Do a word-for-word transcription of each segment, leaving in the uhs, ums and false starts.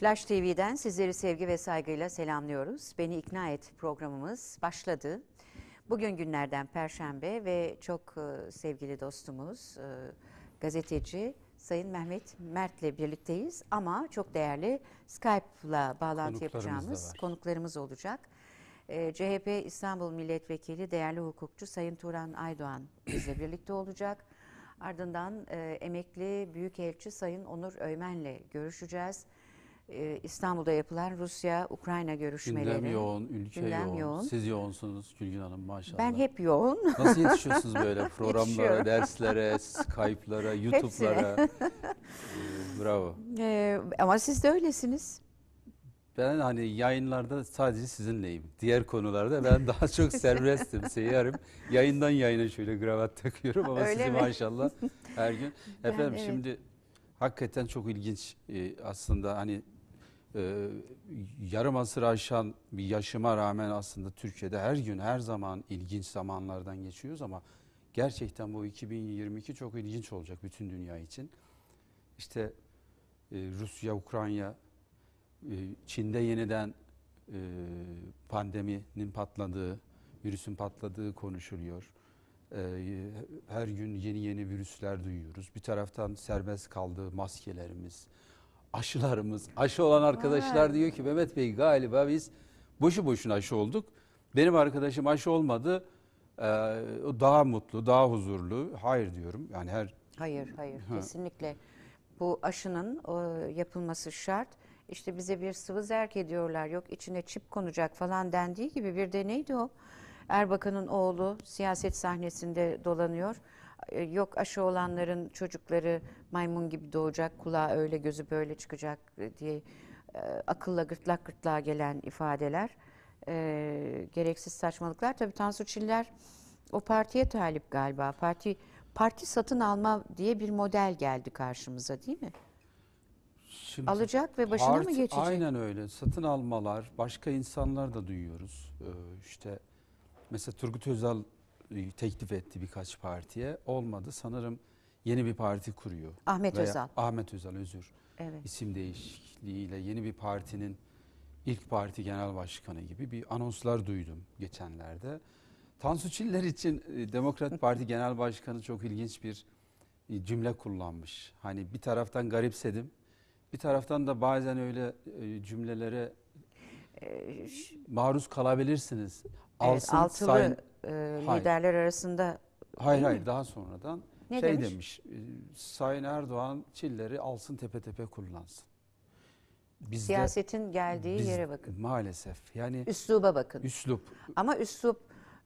Flash T V'den sizleri sevgi ve saygıyla selamlıyoruz. Beni İkna Et programımız başladı. Bugün günlerden Perşembe ve çok e, sevgili dostumuz, e, gazeteci Sayın Mehmet Mert'le birlikteyiz. Ama çok değerli Skype'la bağlantı yapacağımız konuklarımız olacak. E, C H P İstanbul Milletvekili değerli hukukçu Sayın Turan Aydoğan bizle birlikte olacak. Ardından e, emekli Büyükelçi Sayın Onur Öymen'le görüşeceğiz. İstanbul'da yapılan Rusya-Ukrayna görüşmeleri. Gündem yoğun, ülke yoğun. yoğun. Siz yoğunsunuz Gülgün Hanım maşallah. Ben hep yoğun. Nasıl yetişiyorsunuz böyle programlara, derslere, Skype'lara, YouTube'lara? ee, bravo. Ee, ama siz de öylesiniz. Ben hani yayınlarda sadece sizinleyim. Diğer konularda ben daha çok serbestim, seyyarım. Yayından yayına şöyle kravat takıyorum ama Öyle sizi mi? maşallah her gün. Ben, Efendim evet. Şimdi hakikaten çok ilginç ee, aslında hani Ee, yarım asır aşan bir yaşıma rağmen aslında Türkiye'de her gün her zaman ilginç zamanlardan geçiyoruz ama gerçekten bu iki bin yirmi iki çok ilginç olacak bütün dünya için. İşte e, Rusya, Ukrayna, e, Çin'de yeniden e, pandeminin patladığı, virüsün patladığı konuşuluyor. E, her gün yeni yeni virüsler duyuyoruz. Bir taraftan serbest kaldığı maskelerimiz, aşılarımız, aşı olan arkadaşlar Vay. diyor ki Mehmet Bey galiba biz boşu boşuna aşı olduk. Benim arkadaşım aşı olmadı, ee, o daha mutlu, daha huzurlu. Hayır diyorum. Yani her Hayır, hayır, ha. kesinlikle. Bu aşının o, yapılması şart. İşte bize bir sıvı zerk ediyorlar. Yok içine çip konacak falan dendiği gibi bir de neydi o? Erbakan'ın oğlu siyaset sahnesinde dolanıyor. Yok aşı olanların çocukları maymun gibi doğacak, kulağı öyle gözü böyle çıkacak diye e, akılla gırtlak gırtlağa gelen ifadeler, e, gereksiz saçmalıklar. Tabii Tansu Çiller o partiye talip galiba. Parti parti satın alma diye bir model geldi karşımıza değil mi? Şimdi alacak ve başına parti, mı geçecek? Aynen öyle. Satın almalar, başka insanlar da duyuyoruz. Ee, işte mesela Turgut Özal teklif etti birkaç partiye. Olmadı. Sanırım yeni bir parti kuruyor. Ahmet Veya Özal. Ahmet Özal özür. Evet. İsim değişikliğiyle yeni bir partinin ilk parti genel başkanı gibi bir anonslar duydum geçenlerde. Tansu Çiller için Demokrat Parti Genel Başkanı çok ilginç bir cümle kullanmış. Hani bir taraftan garipsedim. Bir taraftan da bazen öyle cümlelere ee, maruz kalabilirsiniz. Evet, Alsın, altılı sayın, e, liderler arasında. Hayır hayır daha sonradan ne şey demiş? demiş. E, Sayın Erdoğan Çiller'i alsın tepe tepe kullansın. Bizde, Siyasetin geldiği biz, yere bakın. Maalesef. Yani üsluba bakın. Üslup. Ama üslup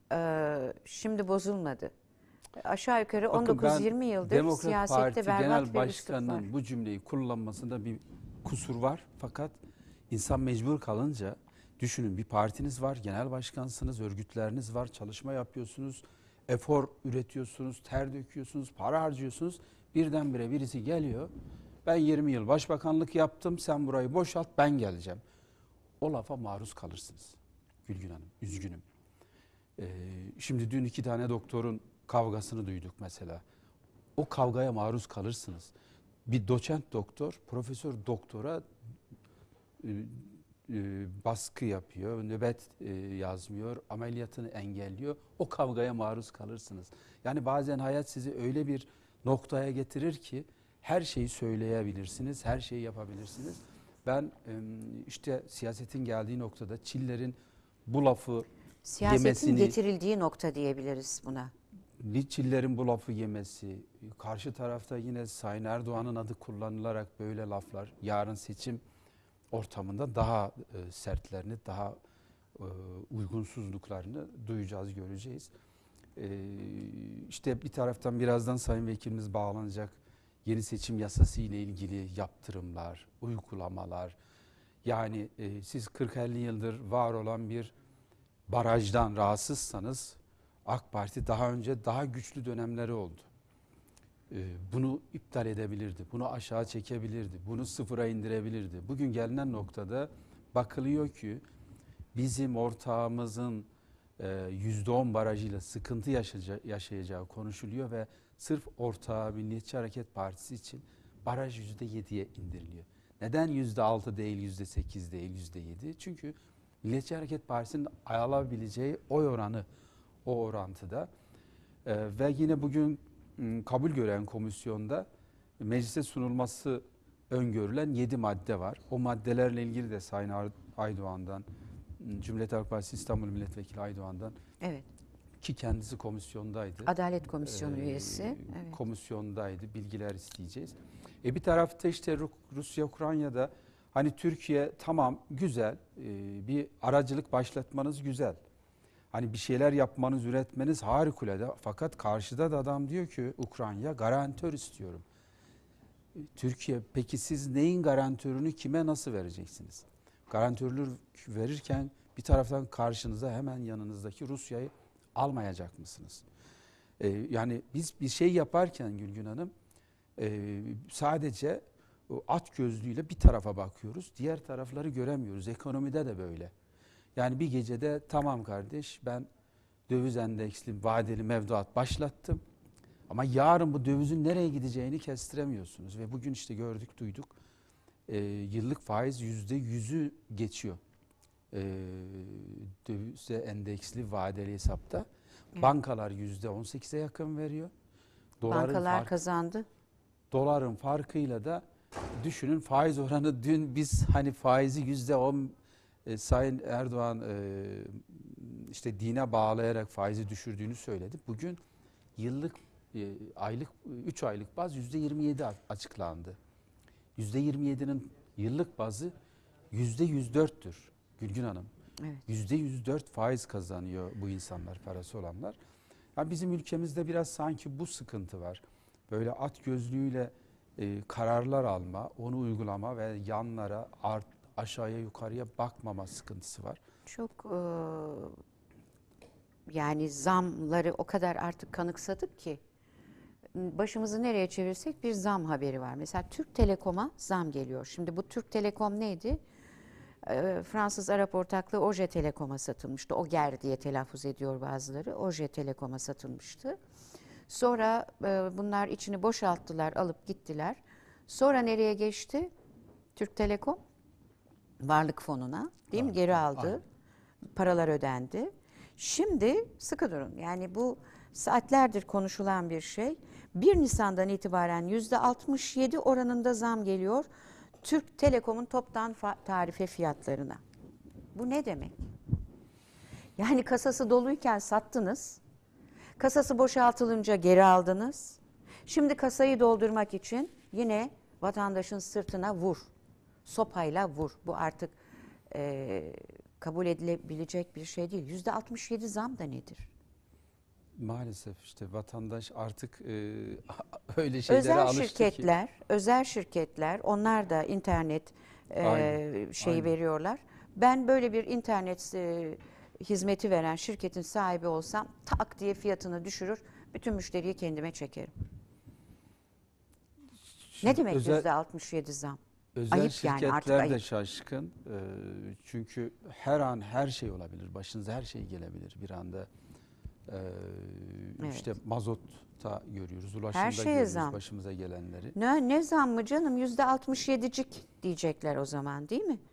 e, şimdi bozulmadı. Aşağı yukarı on dokuz yirmi yıldır Demokrat siyasette Parti berbat Genel bir Başkanı'nın bu cümleyi kullanmasında bir kusur var. Fakat insan mecbur kalınca düşünün bir partiniz var, genel başkansınız, örgütleriniz var, çalışma yapıyorsunuz, efor üretiyorsunuz, ter döküyorsunuz, para harcıyorsunuz. Birdenbire birisi geliyor. Ben yirmi yıl başbakanlık yaptım, sen burayı boşalt, ben geleceğim. O lafa maruz kalırsınız Gülgün Hanım, üzgünüm. Ee, şimdi dün iki tane doktorun kavgasını duyduk mesela. O kavgaya maruz kalırsınız. Bir doçent doktor, profesör doktora e, e, baskı yapıyor, nöbet e, yazmıyor, ameliyatını engelliyor. O kavgaya maruz kalırsınız. Yani bazen hayat sizi öyle bir noktaya getirir ki her şeyi söyleyebilirsiniz, her şeyi yapabilirsiniz. Ben e, işte siyasetin geldiği noktada Çiller'in bu lafı siyasetin yemesini... getirildiği nokta diyebiliriz buna. Çiller'in bu lafı yemesi, karşı tarafta yine Sayın Erdoğan'ın adı kullanılarak böyle laflar, yarın seçim ortamında daha e, sertlerini, daha e, uygunsuzluklarını duyacağız, göreceğiz. E, işte bir taraftan birazdan Sayın Vekilimiz bağlanacak yeni seçim yasası ile ilgili yaptırımlar, uygulamalar. Yani e, siz kırk elli yıldır var olan bir barajdan rahatsızsanız AK Parti daha önce daha güçlü dönemleri oldu. Ee, bunu iptal edebilirdi, bunu aşağı çekebilirdi, bunu sıfıra indirebilirdi. Bugün gelinen noktada bakılıyor ki bizim ortağımızın yüzde on barajıyla sıkıntı yaşayacağı, yaşayacağı konuşuluyor ve sırf ortağı Milliyetçi Hareket Partisi için baraj yüzde yediye indiriliyor. Neden yüzde altı değil, yüzde sekiz değil, yüzde yedi? Çünkü Milliyetçi Hareket Partisi'nin alabileceği oy oranı o orantıda. Ee, ve yine bugün m, kabul gören komisyonda meclise sunulması öngörülen yedi madde var. O maddelerle ilgili de Sayın Aydoğan'dan, Cumhuriyet Halk Partisi İstanbul Milletvekili Aydoğan'dan, Evet. ki kendisi komisyondaydı. Adalet Komisyonu Ee, üyesi. Evet. Komisyondaydı. Bilgiler isteyeceğiz. E bir tarafta işte Ru- Rusya, Ukrayna'da hani Türkiye tamam güzel, e, bir aracılık başlatmanız güzel. Hani bir şeyler yapmanız, üretmeniz harikulade. Fakat karşıda da adam diyor ki Ukrayna garantör istiyorum. E, Türkiye peki siz neyin garantörünü kime nasıl vereceksiniz? Garantörlük verirken bir taraftan karşınıza hemen yanınızdaki Rusya'yı almayacak mısınız? Ee, yani biz bir şey yaparken Gülgün Hanım e, sadece o at gözlüğüyle bir tarafa bakıyoruz. Diğer tarafları göremiyoruz. Ekonomide de böyle. Yani bir gecede tamam kardeş ben döviz endeksli vadeli mevduat başlattım. Ama yarın bu dövizin nereye gideceğini kestiremiyorsunuz. Ve bugün işte gördük, duyduk. E, yıllık faiz yüzde yüzü geçiyor. E, dövize endeksli vadeli hesapta. Evet. Bankalar yüzde on sekize yakın veriyor. Doların Bankalar fark, kazandı. doların farkıyla da düşünün faiz oranı dün biz hani faizi yüzde on e, Sayın Erdoğan e, işte dine bağlayarak faizi düşürdüğünü söyledi. Bugün yıllık e, aylık üç aylık baz yüzde yirmi yedi açıklandı. yüzde yirmi yedinin yıllık bazı yüzde yüz dörttür Gülgün Hanım. Evet. yüzde yüz dört faiz kazanıyor bu insanlar, parası olanlar. Yani bizim ülkemizde biraz sanki bu sıkıntı var. Böyle at gözlüğüyle e, kararlar alma, onu uygulama ve yanlara, art, aşağıya yukarıya bakmama sıkıntısı var. Çok e, yani zamları o kadar artık kanıksadık ki başımızı nereye çevirsek bir zam haberi var. Mesela Türk Telekom'a zam geliyor. Şimdi bu Türk Telekom neydi? E, Fransız Arap ortaklığı Oje Telekom'a satılmıştı. Oger diye telaffuz ediyor bazıları. Oje Telekom'a satılmıştı. Sonra e, bunlar içini boşalttılar, alıp gittiler. Sonra nereye geçti? Türk Telekom Varlık Fonu'na, değil mi? Geri aldı. Aynen. Paralar ödendi. Şimdi sıkı durun. Yani bu saatlerdir konuşulan bir şey. bir Nisan'dan itibaren yüzde altmış yedi oranında zam geliyor Türk Telekom'un toptan tarife fiyatlarına. Bu ne demek? Yani kasası doluyken sattınız. Kasası boşaltılınca geri aldınız. Şimdi kasayı doldurmak için yine vatandaşın sırtına vur. Sopayla vur. Bu artık e, kabul edilebilecek bir şey değil. yüzde altmış yedi zam da nedir? Maalesef işte vatandaş artık e, öyle şeylere Özel alıştı şirketler, ki. özel şirketler, onlar da internet e, Aynen, şeyi aynen. veriyorlar. Ben böyle bir internet e, hizmeti veren şirketin sahibi olsam tak diye fiyatını düşürür, bütün müşteriyi kendime çekerim. Şimdi Ne demek özel, yüzde altmış yedi zam? özel Ayıp yani, şirketler artık de ayıp. şaşkın. E, çünkü her an her şey olabilir. Başınıza her şey gelebilir bir anda. E, Evet. işte mazotta görüyoruz, Her ulaşımda şeye görüyoruz zam. başımıza gelenleri. Ne, ne zam mı canım? Yüzde altmış yedicik diyecekler o zaman, değil mi?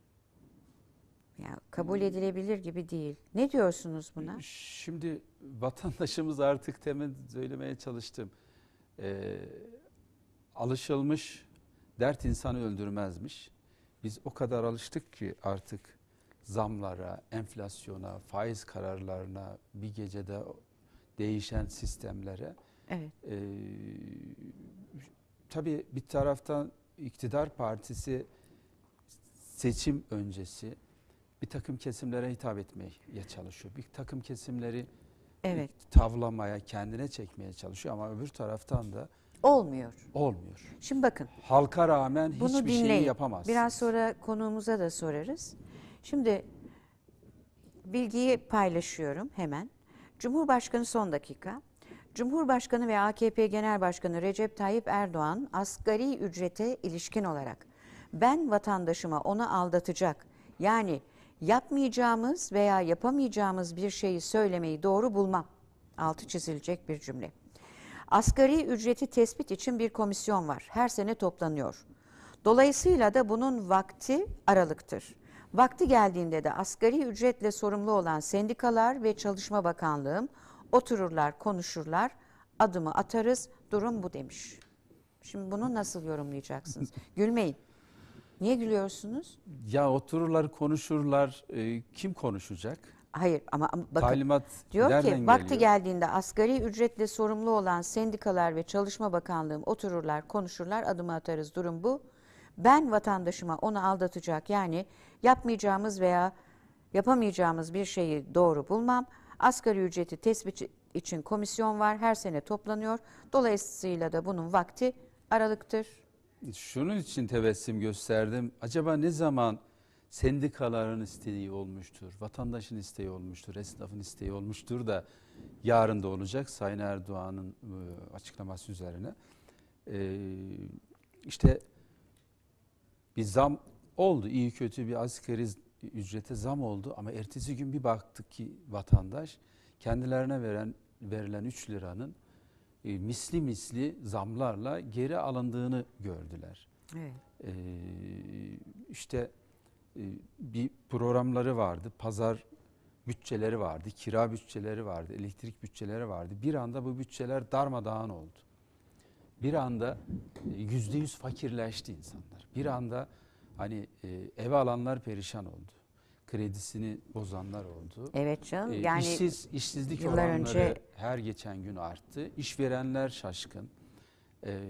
Ya kabul edilebilir gibi değil. Ne diyorsunuz buna? Şimdi vatandaşımız artık temin söylemeye çalıştım. Ee, alışılmış dert insanı öldürmezmiş. Biz o kadar alıştık ki artık zamlara, enflasyona, faiz kararlarına, bir gecede değişen sistemlere. Evet. Ee, tabii bir taraftan iktidar partisi seçim öncesi bir takım kesimlere hitap etmeye çalışıyor. Bir takım kesimleri Evet. tavlamaya, kendine çekmeye çalışıyor ama öbür taraftan da Olmuyor. olmuyor. Şimdi bakın. Halka rağmen Bunu hiçbir dinleyin. şeyi yapamaz. Biraz sonra konuğumuza da sorarız. Şimdi bilgiyi paylaşıyorum hemen. Cumhurbaşkanı son dakika. Cumhurbaşkanı ve A K P Genel Başkanı Recep Tayyip Erdoğan asgari ücrete ilişkin olarak ben vatandaşıma onu aldatacak, yani yapmayacağımız veya yapamayacağımız bir şeyi söylemeyi doğru bulmam. Altı çizilecek bir cümle. Asgari ücreti tespit için bir komisyon var. Her sene toplanıyor. Dolayısıyla da bunun vakti Aralık'tır. Vakti geldiğinde de asgari ücretle sorumlu olan sendikalar ve Çalışma Bakanlığım otururlar, konuşurlar, adımı atarız, durum bu demiş. Şimdi bunu nasıl yorumlayacaksınız? Gülmeyin. Niye gülüyorsunuz? Ya otururlar, konuşurlar. E, kim konuşacak? Hayır ama ama bakın Talimat diyor nereden ki vakti geliyor? geldiğinde asgari ücretle sorumlu olan sendikalar ve Çalışma Bakanlığım otururlar, konuşurlar, adımı atarız, durum bu. Ben vatandaşıma onu aldatacak, yani yapmayacağımız veya yapamayacağımız bir şeyi doğru bulmam. Asgari ücreti tespit için komisyon var, her sene toplanıyor. Dolayısıyla da bunun vakti Aralık'tır. Şunun için tebessüm gösterdim. Acaba ne zaman sendikaların isteği olmuştur, vatandaşın isteği olmuştur, esnafın isteği olmuştur da yarın da olacak Sayın Erdoğan'ın e, açıklaması üzerine. E, işte bir zam oldu, iyi kötü bir asgari ücrete zam oldu ama ertesi gün bir baktık ki vatandaş kendilerine veren verilen üç liranın e, misli misli zamlarla geri alındığını gördüler. Evet. E, işte e, bir programları vardı, pazar bütçeleri vardı, kira bütçeleri vardı, elektrik bütçeleri vardı. Bir anda bu bütçeler darmadağın oldu. Bir anda yüzde yüz fakirleşti insanlar. Bir anda hani e, eve alanlar perişan oldu. Kredisini bozanlar oldu. Evet canım. E, Yani işsiz, işsizlik yıllar oranları önce her geçen gün arttı. İşverenler şaşkın. E,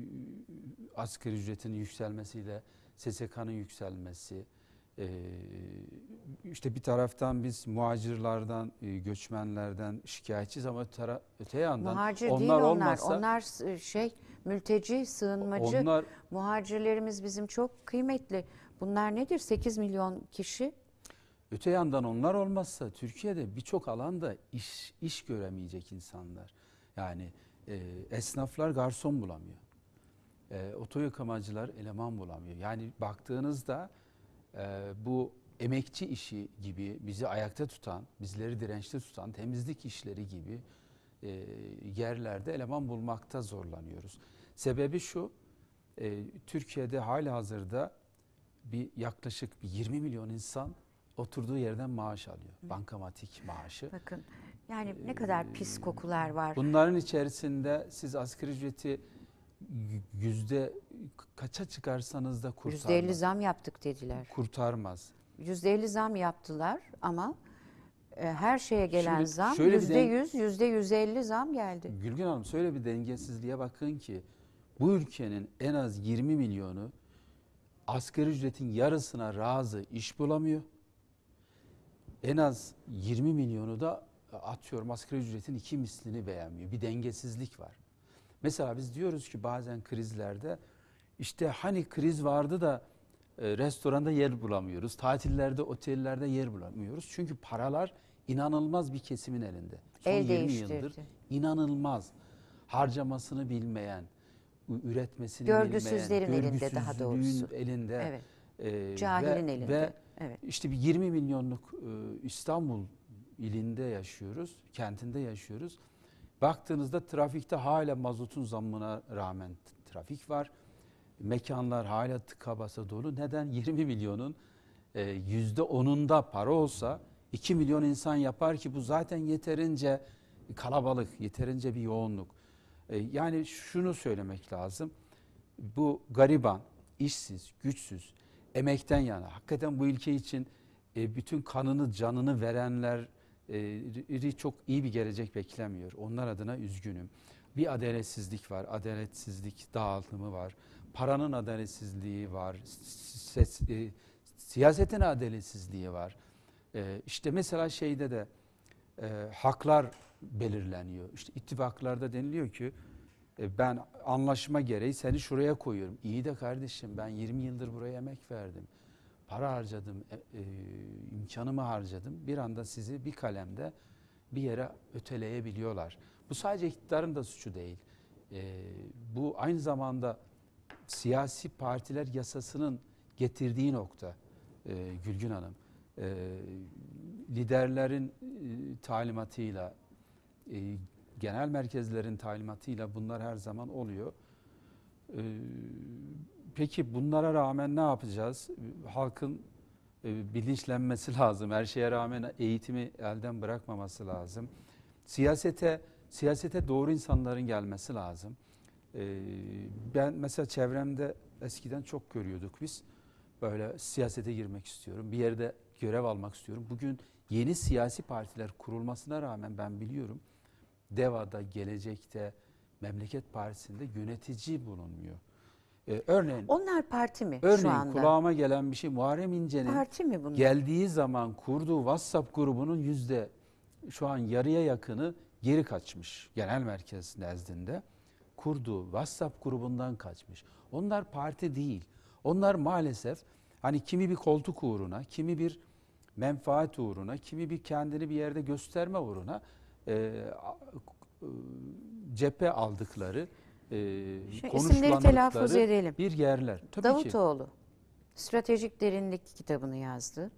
asgari ücretin yükselmesiyle S S K'nın yükselmesi. E, işte bir taraftan biz muhacirlardan, e, göçmenlerden şikayetçiyiz ama öte, öte yandan muhacir onlar değil onlar. olmazsa Onlar e, şey mülteci, sığınmacı. onlar Muhacirlerimiz bizim çok kıymetli. Bunlar nedir? sekiz milyon kişi. öte yandan onlar olmazsa Türkiye'de birçok alanda iş iş göremeyecek insanlar. Yani e, esnaflar garson bulamıyor. E, otoyıkamacılar eleman bulamıyor. Yani baktığınızda e, bu emekçi işi gibi bizi ayakta tutan, bizleri dirençli tutan temizlik işleri gibi e, yerlerde eleman bulmakta zorlanıyoruz. Sebebi şu, e, Türkiye'de halihazırda bir yaklaşık bir yirmi milyon insan oturduğu yerden maaş alıyor. Bankamatik maaşı. Bakın yani ne kadar pis kokular var. Bunların içerisinde siz asgari ücreti yüzde kaça çıkarsanız da kurtarmaz. yüzde elli zam yaptık dediler. Kurtarmaz. yüzde elli zam yaptılar ama e, her şeye gelen Şimdi zam şöyle bir yüzde den- yüz, yüzde yüz elli zam geldi. Gülgün Hanım şöyle bir dengesizliğe bakın ki bu ülkenin en az yirmi milyonu asgari ücretin yarısına razı iş bulamıyor. En az yirmi milyonu da atıyorum asgari ücretin iki mislini beğenmiyor. Bir dengesizlik var. Mesela biz diyoruz ki bazen krizlerde işte hani kriz vardı da e, restoranda yer bulamıyoruz. Tatillerde, otellerde yer bulamıyoruz. Çünkü paralar inanılmaz bir kesimin elinde. Son El yirmi değiştirdi. yıldır inanılmaz harcamasını bilmeyen, üretmesini Görgüsüzlerin bilmeyen, elinde daha görgüsüzlüğün doğrusu. elinde. Evet. e, Cahilin ve, elinde. Ve Evet. işte bir yirmi milyonluk e, İstanbul ilinde yaşıyoruz, kentinde yaşıyoruz. Baktığınızda trafikte hala mazotun zammına rağmen trafik var. Mekanlar hala tıka basa dolu. Neden? yirmi milyonun yüzde onunda para olsa iki milyon insan yapar ki bu zaten yeterince kalabalık, yeterince bir yoğunluk. E, yani şunu söylemek lazım. Bu gariban, işsiz, güçsüz, emekten yana, hakikaten bu ülke için e, bütün kanını, canını verenler e, çok iyi bir gelecek beklemiyor. Onlar adına üzgünüm. Bir adaletsizlik var, adaletsizlik dağılımı var. Paranın adaletsizliği var, ses, e, siyasetin adaletsizliği var. E, işte mesela şeyde de e, haklar belirleniyor. İşte ittifaklarda deniliyor ki e, ben anlaşma gereği seni şuraya koyuyorum. İyi de kardeşim ben yirmi yıldır buraya emek verdim. Para harcadım, e, e, imkanımı harcadım. Bir anda sizi bir kalemde bir yere öteleyebiliyorlar. Bu sadece iktidarın da suçu değil. E, bu aynı zamanda siyasi partiler yasasının getirdiği nokta e, Gülgün Hanım. E, liderlerin e, talimatıyla, e, genel merkezlerin talimatıyla bunlar her zaman oluyor. E, Peki bunlara rağmen ne yapacağız? Halkın e, bilinçlenmesi lazım. Her şeye rağmen eğitimi elden bırakmaması lazım. Siyasete siyasete doğru insanların gelmesi lazım. E, ben mesela çevremde eskiden çok görüyorduk biz. Böyle siyasete girmek istiyorum. Bir yerde görev almak istiyorum. Bugün yeni siyasi partiler kurulmasına rağmen ben biliyorum. DEVA'da, Gelecek'te, Memleket Partisi'nde yönetici bulunmuyor. Ee, örneğin Onlar parti mi şu örneğin anda? kulağıma gelen bir şey, Muharrem İnce'nin Parti mi bunlar? geldiği zaman kurduğu WhatsApp grubunun yüzde şu an yarıya yakını geri kaçmış. Genel merkez nezdinde kurduğu WhatsApp grubundan kaçmış. Onlar parti değil. Onlar maalesef hani kimi bir koltuk uğruna, kimi bir menfaat uğruna, kimi bir kendini bir yerde gösterme uğruna e, e, cephe aldıkları, e, Şu isimleri telaffuz konuşlandıkları edelim. bir yerler. Tabii ki. Davutoğlu Stratejik Derinlik kitabını yazdı.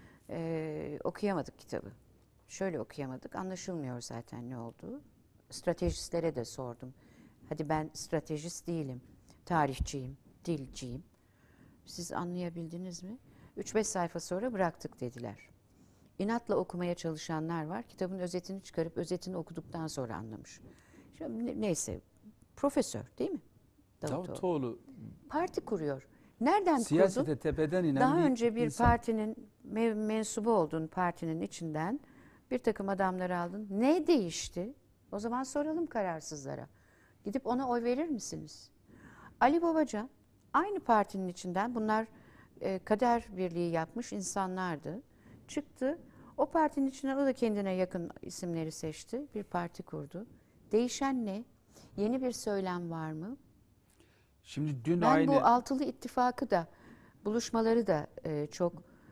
Ee, okuyamadık kitabı. Şöyle okuyamadık. Anlaşılmıyor zaten ne olduğu. Stratejistlere de sordum. Hadi ben stratejist değilim. Tarihçiyim, dilciyim. Siz anlayabildiniz mi? üç beş sayfa sonra bıraktık dediler. İnatla okumaya çalışanlar var. Kitabın özetini çıkarıp özetini okuduktan sonra anlamış. Şimdi neyse, profesör değil mi? Davutoğlu. Davutoğlu Parti kuruyor. Nereden siyasete kurdun? tepeden inen Daha bir önce bir insan. partinin me- mensubu olduğun partinin içinden bir takım adamları aldın. Ne değişti? O zaman soralım kararsızlara. Gidip ona oy verir misiniz? Ali Babacan aynı partinin içinden, bunlar e, kader birliği yapmış insanlardı. Çıktı. O partinin içinden o da kendine yakın isimleri seçti. Bir parti kurdu. Değişen ne? Yeni bir söylem var mı? Şimdi dün Ben aynı bu altılı ittifakı da, buluşmaları da e, çok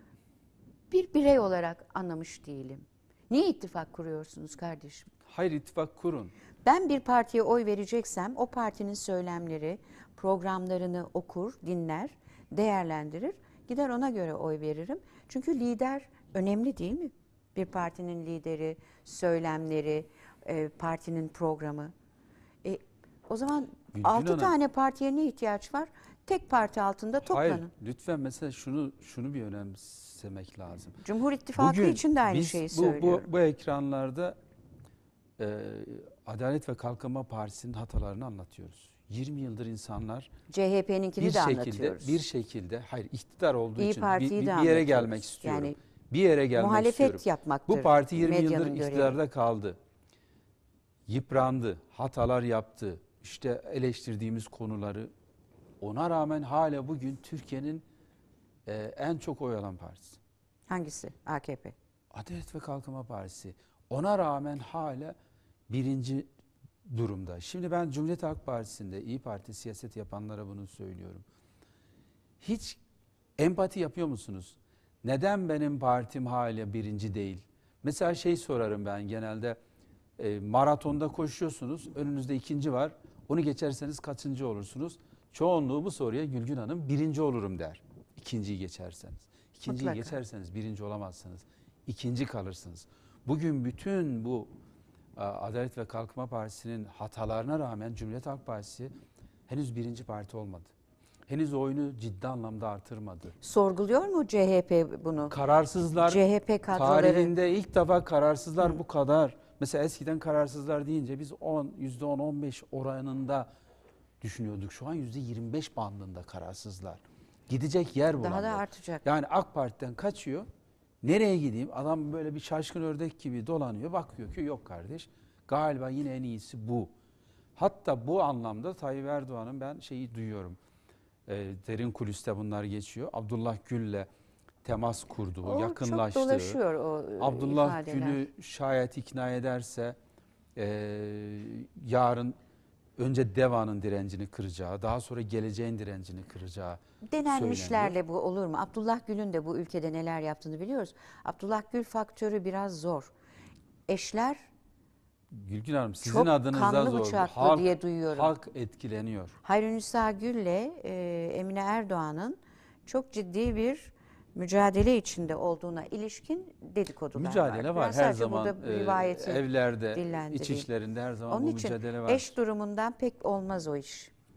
bir birey olarak anlamış değilim. Niye ittifak kuruyorsunuz kardeşim? hayır ittifak kurun. Ben bir partiye oy vereceksem o partinin söylemleri, programlarını okur, dinler, değerlendirir. Gider ona göre oy veririm. Çünkü lider önemli değil mi? Bir partinin lideri, söylemleri, e, partinin programı. E, o zaman Gülgün altı Hanım, tane partiye ne ihtiyaç var? Tek parti altında toplanın. hayır lütfen mesela şunu şunu bir önemsemek lazım. Cumhur İttifakı Bugün için de aynı biz şeyi bu, söylüyorum. bu, bu ekranlarda e, Adalet ve Kalkınma Partisi'nin hatalarını anlatıyoruz. yirmi yıldır insanlar C H P'ninkini bir de şekilde anlatıyoruz. bir şekilde hayır iktidar olduğu İyi için bir, Parti'yi bir, de bir yere anlatıyoruz. gelmek istiyorum. Yani bir yere gelmek muhalefet istiyorum. yapmaktır Bu parti yirmi medyanın yıldır görevi. iktidarda kaldı. Yıprandı, hatalar yaptı. İşte eleştirdiğimiz konuları, ona rağmen hala bugün Türkiye'nin e, en çok oy alan partisi. Hangisi? A K P. Adalet ve Kalkınma Partisi. Ona rağmen hala birinci durumda. Şimdi ben Cumhuriyet Halk Partisi'nde İyi Parti siyaset yapanlara bunu söylüyorum. Hiç empati yapıyor musunuz? Neden benim partim hala birinci değil? Mesela şey sorarım ben genelde, e, maratonda koşuyorsunuz, önünüzde ikinci var. Onu geçerseniz kaçıncı olursunuz? Çoğunluğu bu soruya Gülgün Hanım birinci olurum der. İkinciyi geçerseniz. İkinciyi Mutlaka. geçerseniz birinci olamazsınız. İkinci kalırsınız. Bugün bütün bu Adalet ve Kalkınma Partisi'nin hatalarına rağmen Cumhuriyet Halk Partisi henüz birinci parti olmadı. Henüz oyunu ciddi anlamda artırmadı. Sorguluyor mu C H P bunu? Kararsızlar C H P kadroları tarihinde ilk defa kararsızlar Hı. bu kadar. Mesela eskiden kararsızlar deyince biz on, yüzde on on beş oranında düşünüyorduk. Şu an yüzde yirmi beş bandında kararsızlar. Gidecek yer bulamıyor. daha da artacak. Yani AK Parti'den kaçıyor. Nereye gideyim? Adam böyle bir şaşkın ördek gibi dolanıyor. Bakıyor ki yok kardeş. Galiba yine en iyisi bu. Hatta bu anlamda Tayyip Erdoğan'ın ben şeyi duyuyorum. E, derin kuliste bunlar geçiyor. Abdullah Gül'le temas kurduğu, O yakınlaştığı. çok dolaşıyor o Abdullah ifadeler. Gül'ü şayet ikna ederse e, yarın önce DEVA'nın direncini kıracağı, daha sonra geleceğin direncini kıracağı Denenmişlerle söyleniyor. bu olur mu? Abdullah Gül'ün de bu ülkede neler yaptığını biliyoruz. Abdullah Gül faktörü biraz zor. Eşler Gülgün Hanım sizin çok adınıza kanlı zor. bıçaklı Halk, diye duyuyorum. halk etkileniyor. Hayrünisa Gül'le e, Emine Erdoğan'ın çok ciddi bir mücadele içinde olduğuna ilişkin dedikodular Mücadele var. var Ben her sadece zaman burada e, rivayeti evlerde, dillendireyim. iç işlerinde her zaman Onun bu için mücadele var. eş durumundan pek olmaz o iş.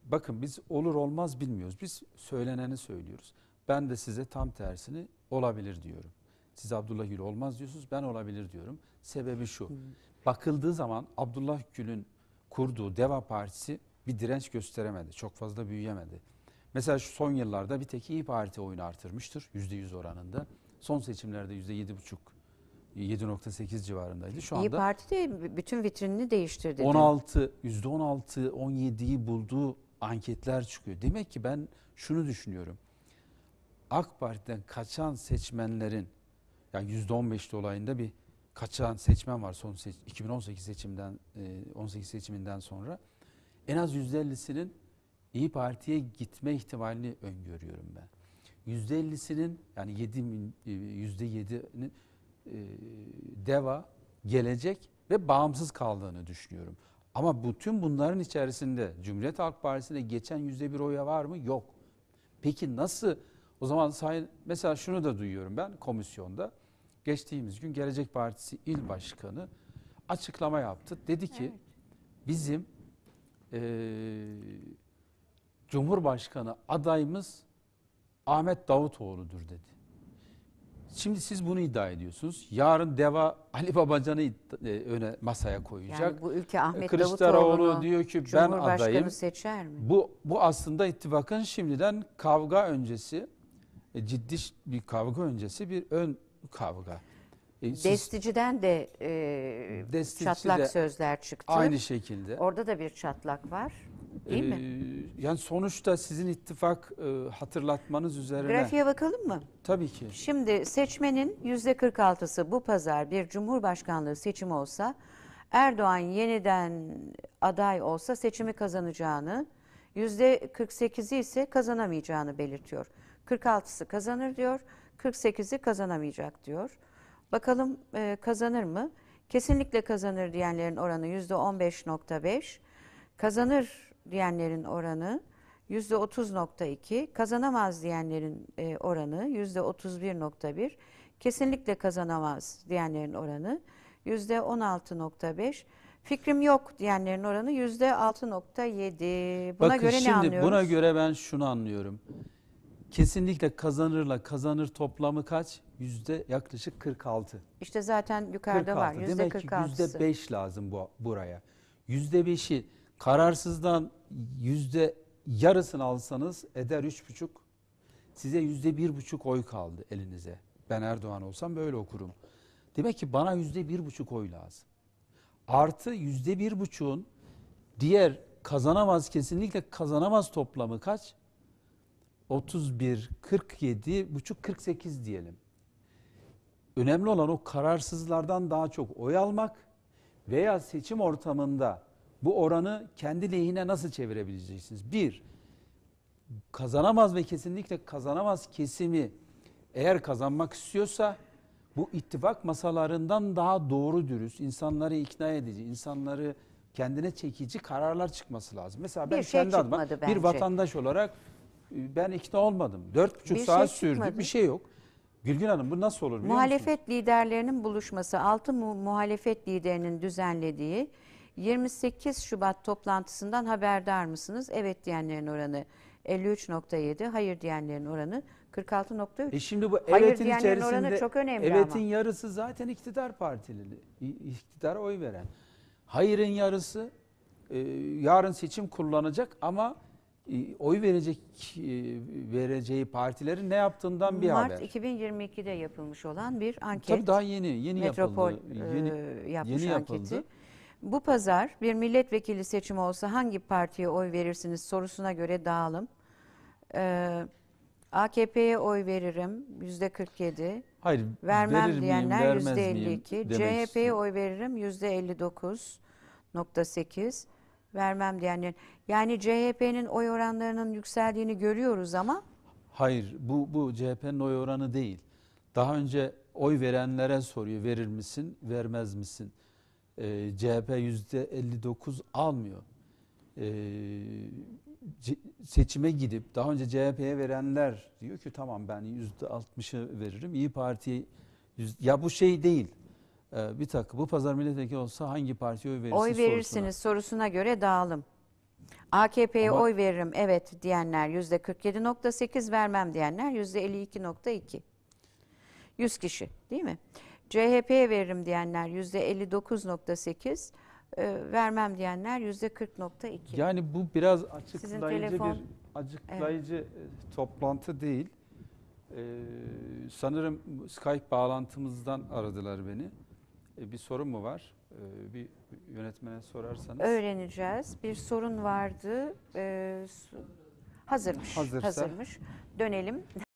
bakın biz olur olmaz bilmiyoruz. Biz söyleneni söylüyoruz. Ben de size tam tersini olabilir diyorum. Siz Abdullah Gül olmaz diyorsunuz, ben olabilir diyorum. Sebebi şu. Hmm. Bakıldığı zaman Abdullah Gül'ün kurduğu Deva Partisi bir direnç gösteremedi. Çok fazla büyüyemedi. Mesela şu son yıllarda bir tek İYİ Parti oyunu artırmıştır yüzde yüz oranında. Son seçimlerde yüzde yedi buçuk, yedi nokta sekiz civarındaydı. Şu anda İYİ Parti de bütün vitrinini değiştirdi. on altı, yüzde on altı, on yediyi bulduğu anketler çıkıyor. Demek ki ben şunu düşünüyorum. AK Parti'den kaçan seçmenlerin, yani yüzde on beş dolayında bir kaçan seçmen var son seç, iki bin on sekiz seçimden on sekiz seçiminden sonra. En az yüzde ellisinin İYİ Parti'ye gitme ihtimalini öngörüyorum ben. yüzde ellisinin yani yüzde yedinin Deva, Gelecek ve bağımsız kaldığını düşünüyorum. Ama bütün bunların içerisinde Cumhuriyet Halk Partisi'ne geçen yüzde bir oya var mı? Yok. Peki nasıl? O zaman sayın, mesela şunu da duyuyorum ben komisyonda. Geçtiğimiz gün Gelecek Partisi İl Başkanı açıklama yaptı. Dedi ki evet. bizim e, Cumhurbaşkanı adayımız Ahmet Davutoğlu'dur dedi. Şimdi siz bunu iddia ediyorsunuz. Yarın Deva Ali Babacan'ı öne masaya koyacak. Yani bu ülke Ahmet Kılıçdaroğlu Davutoğlu'nu diyor ki ben adayım. Seçer mi? Bu bu aslında ittifakın şimdiden kavga öncesi, ciddi bir kavga öncesi bir ön kavga. Siz, Destici'den de e, Destici çatlak de sözler çıktı. Aynı şekilde. Orada da bir çatlak var. Değil ee, mi? Yani sonuçta sizin ittifak e, hatırlatmanız üzerine. Grafiğe bakalım mı? Tabii ki. Şimdi seçmenin yüzde kırk altısı bu pazar bir cumhurbaşkanlığı seçimi olsa, Erdoğan yeniden aday olsa seçimi kazanacağını, yüzde kırk sekizi ise kazanamayacağını belirtiyor. kırk altısı kazanır diyor, kırk sekizi kazanamayacak diyor. Bakalım e, kazanır mı? Kesinlikle kazanır diyenlerin oranı yüzde on beş nokta beş. Kazanır diyenlerin oranı yüzde otuz nokta iki, kazanamaz diyenlerin e, oranı yüzde otuz bir nokta bir, kesinlikle kazanamaz diyenlerin oranı yüzde on altı nokta beş, fikrim yok diyenlerin oranı yüzde altı nokta yedi. Buna Bakın göre şimdi ne anlıyoruz? Buna göre ben şunu anlıyorum. Kesinlikle kazanırla kazanır toplamı kaç? Yüzde yaklaşık kırk altı. İşte zaten yukarıda kırk altı. var. Yüzde Demek kırk ki altısı. yüzde beş lazım bu buraya. Yüzde beşi kararsızdan yüzde yarısını alsanız eder üç buçuk. Size yüzde bir buçuk oy kaldı elinize. Ben Erdoğan olsam böyle okurum. Demek ki bana yüzde bir buçuk oy lazım. Artı yüzde bir buçuğun diğer kazanamaz, kesinlikle kazanamaz toplamı kaç? otuz bir, kırk yedi buçuk, kırk sekiz diyelim. Önemli olan o kararsızlardan daha çok oy almak veya seçim ortamında bu oranı kendi lehine nasıl çevirebileceksiniz? Bir, kazanamaz ve kesinlikle kazanamaz kesimi eğer kazanmak istiyorsa bu ittifak masalarından daha doğru dürüst, insanları ikna edici, insanları kendine çekici kararlar çıkması lazım. Mesela ben bir şey kendi adıma bence. bir vatandaş olarak ben ikna olmadım. Dört buçuk bir saat şey sürdü. çıkmadı. Bir şey yok. Gülgün Hanım bu nasıl olur biliyor Muhalefet musunuz? liderlerinin buluşması, altı mu muhalefet liderinin düzenlediği yirmi sekiz Şubat toplantısından haberdar mısınız? Evet diyenlerin oranı elli üç nokta yedi, hayır diyenlerin oranı kırk altı nokta üç. E şimdi bu hayır evetin diyenlerin oranı içerisinde çok önemli evetin ama. yarısı zaten iktidar partili, iktidara oy veren. Hayırın yarısı e, yarın seçim kullanacak ama e, oy verecek e, vereceği partilerin ne yaptığından bir Mart haber. Mart iki bin yirmi ikide yapılmış olan bir anket. Tabii daha yeni, yeni Metropol yapıldı. Yeni, e, yapmış yeni anketi. yapıldı. Bu pazar bir milletvekili seçimi olsa hangi partiye oy verirsiniz sorusuna göre dağılım. Ee, A K P'ye oy veririm yüzde kırk yedi. Hayır, vermem verir miyim, diyenler vermez yüzde elli miyim iki. demek C H P'ye istiyorum. oy veririm yüzde elli dokuz nokta sekiz. Vermem diyenler. Yani C H P'nin oy oranlarının yükseldiğini görüyoruz ama. Hayır, bu bu C H P'nin oy oranı değil. Daha önce oy verenlere soruyor, verir misin, vermez misin? Ee, C H P yüzde elli dokuz almıyor. Ee, seçime gidip daha önce C H P'ye verenler diyor ki tamam ben yüzde altmışı veririm. İYİ Parti'ye ya bu şey değil. Ee, bir takım bu pazar milletvekili olsa hangi partiye oy verirsiniz? Oy verirsiniz sorusuna, sorusuna göre dağılım. A K P'ye Ama- oy veririm evet diyenler yüzde kırk yedi nokta sekiz, vermem diyenler yüzde elli iki nokta iki. yüz kişi değil mi? C H P'ye veririm diyenler yüzde elli dokuz nokta sekiz, e, vermem diyenler yüzde kırk nokta iki. Yani bu biraz açıklayıcı telefon- bir açıklayıcı e, toplantı değil. Ee, sanırım Skype bağlantımızdan aradılar beni. Ee, bir sorun mu var? Ee, bir yönetmene sorarsanız. Öğreneceğiz. Bir sorun vardı. E, su- hazırmış. Hazırsa. Hazırmış. Dönelim.